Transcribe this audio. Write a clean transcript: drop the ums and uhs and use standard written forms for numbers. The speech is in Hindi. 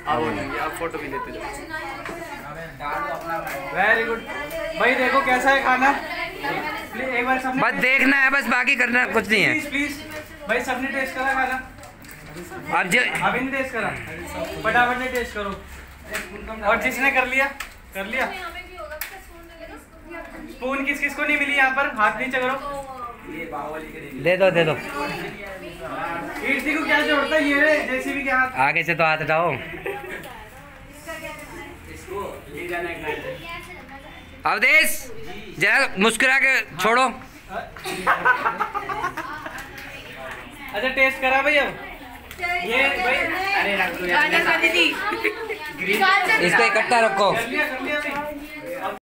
आप फोटो भी लेते जाओ। वेरी गुड भाई, देखो कैसा है खाना, एक बार सबने बस देखना है, बस बाकी करना कुछ नहीं है। प्लीज प्लीज भाई, सबने टेस्ट करा खाना? अब जो अभी नहीं टेस्ट करा, फटाफट से टेस्ट करो। और जिसने कर लिया कर लिया। स्पून किस किस को नहीं मिली यहाँ पर, हाथ नीचे करो। दे दो दे दो। ईर्षी को क्या जोड़ता है ये, जैसे भी क्या हाथ आगे से तो हाथ हटाओ। अवधेश जरा मुस्कुरा के छोड़ो। अच्छा टेस्ट करा भाई अब ये भाई, अरे इसको इकट्ठा रखो। कर लिया भाई।